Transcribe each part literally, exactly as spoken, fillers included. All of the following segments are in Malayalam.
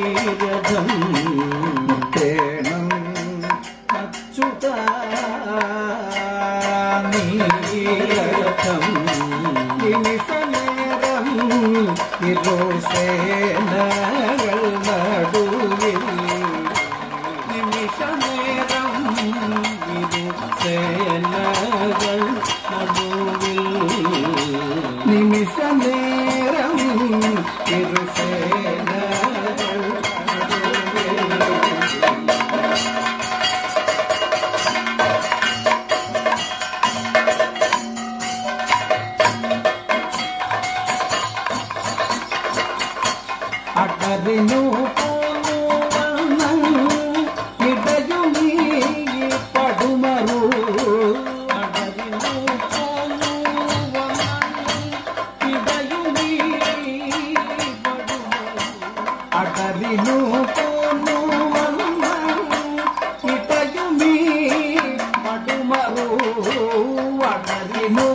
രഥം തേണം അച്യുത നീരഥം നിമിഷനേരം ഇരുസേനകൾ നടുവിൽ നിമിഷനേരം ഇരുസേനകൾ നടുവിൽ നിമിഷനേരം ഇരുസേനകൾ അടരിനു പോന്നു ഇടയുമീ പടുമറു അടരിനു പോന്നു ഇടയുമീ പടുമറു അടരിനു പോന്നു ഇടയുമീ പടുമറു അടരിനു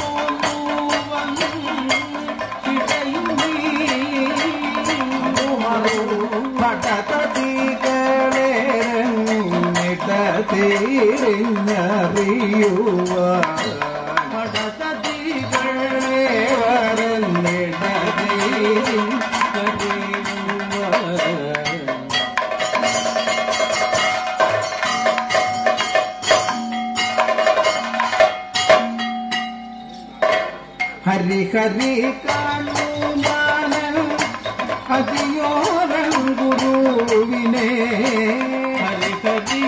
തിരിഞ്ഞറിയുക പടതതികളെ ഹരി ഹരി കാണുമാന ഹരിയോരം ഗുരുവിനെ ഹരി ഹരി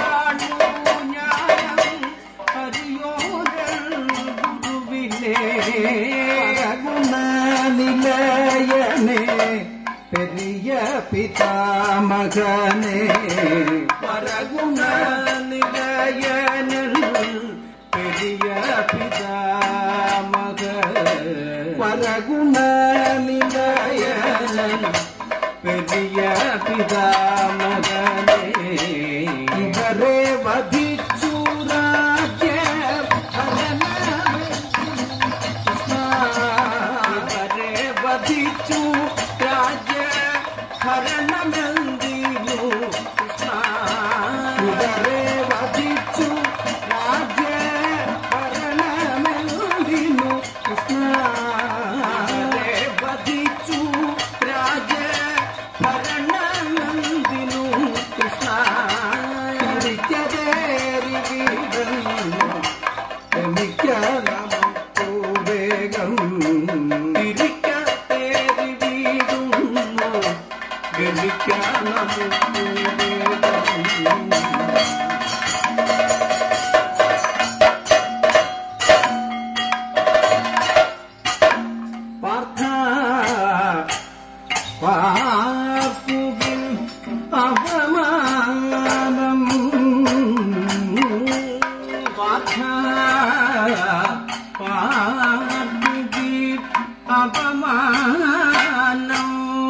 നിലയനെ പെരിയ പിതാമകനെ പരഗുണ നിലയനൽ പെരിയ പിതാമക പരഗുണ നിലയനൽ പെരിയ പിതാമകനെ ഇവരെ വധിച്ചു രാജ്യ വധിച്ചു രാജ്യ ഭരണമെന്തിനു കൃഷ്ണ ഇവരെ വധിച്ചു രാജ്യ ഭരണമെന്തിനു കൃഷ്ണ ഇവരെ വധിച്ചു രാജ്യ ഭരണമെന്തിനു കൃഷ്ണ തിരിച്ചതേറി വീടുന്നു എനിക്ക് നമുക്കു വേഗം തിരിക്കത്തേറി വീടുന്നു ഗമിക്കാൻ നമുക്കു വേഗം പാർത്ഥ പാർക്കുകിൽ അപമാനം പാർത്ഥ പാർക്കുകിൽ അപമാനം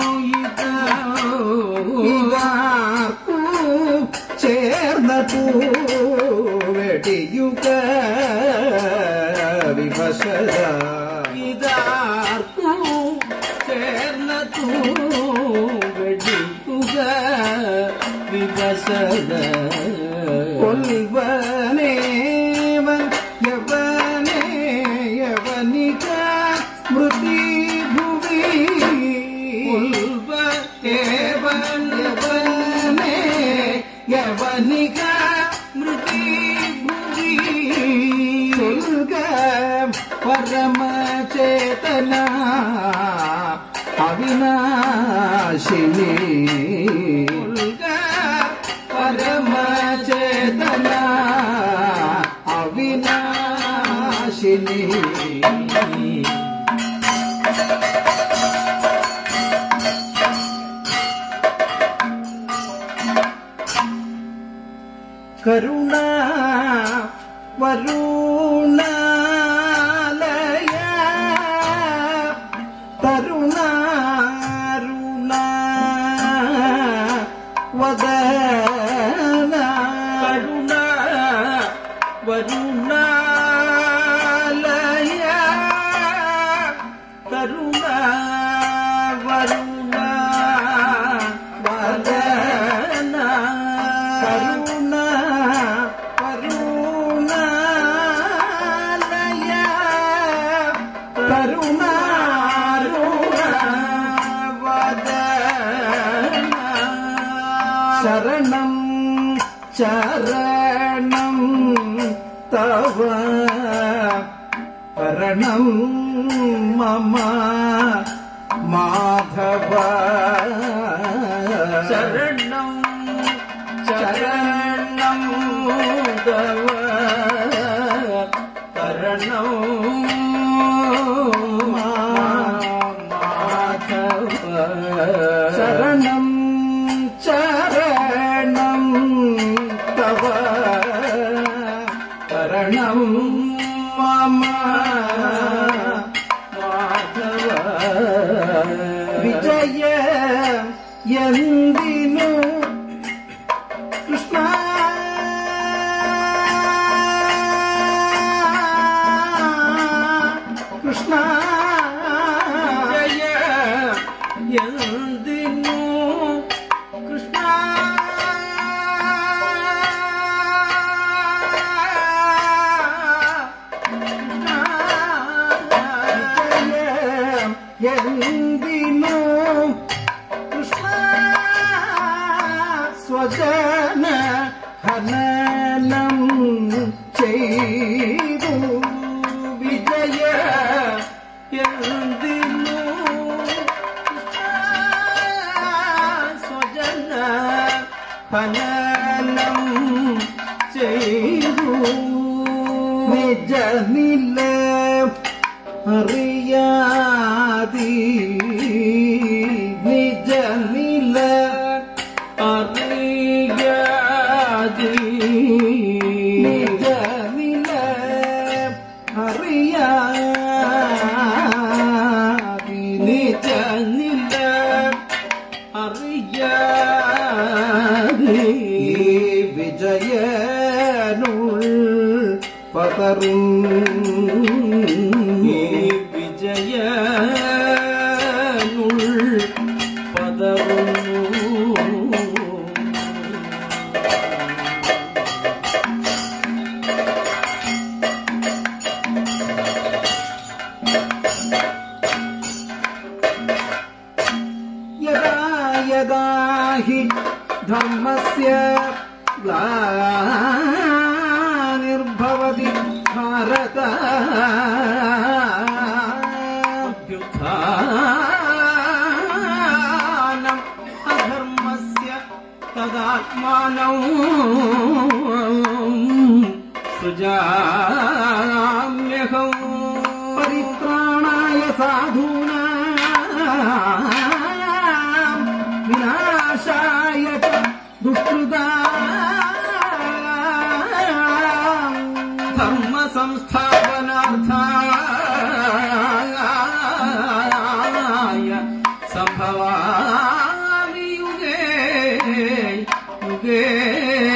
ഇതാർക്കു ചേർന്നതു വെടിയുക വിവശത ഇതാർക്കു ചേർന്നതു വെടിയുക വിവശത കൊൽവനേവൻ യവനേ യവനിക മൃതി ഭുവി ഉൽവനേവൻ യവനേ യവനിക മൃതി ഭുവി ഉൽഗ പരമചേതന അവിനാശിനി ഉൽഗ പരമചേതന അവിനാശിനി കരുണ വരുണാലയ തരുണാരുണ വദന കരുണ വരുണാലയ തരുണ വരുണ ശരണം ചരണം തവ ശരണം മമ മാധവ ശരണം ചരണം തവ ശരണം മാധവ ശരണം ചരണം തവ ശരണം മമ മാധവ വിജയ എന്തിനു കൃഷ്ണ കൃഷ്ണ ജയ എന്തിനു കൃഷ്ണ എന്തിനു കൃഷ്ണ സ്വജന ഹനനം ചെയ്തു വിജയ എന്തിനു സ്വജന ഹനനം ചെയ്തു നിജ നില അറിയാതി നിജ നില അറിയാതി നിജ നില അറിയാതി നിജ നില അറിയാതി വിജയനുൾ പതറും വിജയനുൾ പദറുന്നു യദാ യദാ ഹി ധർമ്മസ്യ ഗ്ലാനിർഭവതി ഭാരത അഭ്യുത്ഥാനം അധർമ്മസ്യ തദാത്മാനം സൃജാമ്യഹം പരിത്രാണായ സാധൂനാം വിനാശായ ച ദുഷ്കൃതാം ധർമ്മ സംസ്ഥാപനാർത്ഥായ സംഭവാമി യുഗേ യുഗേ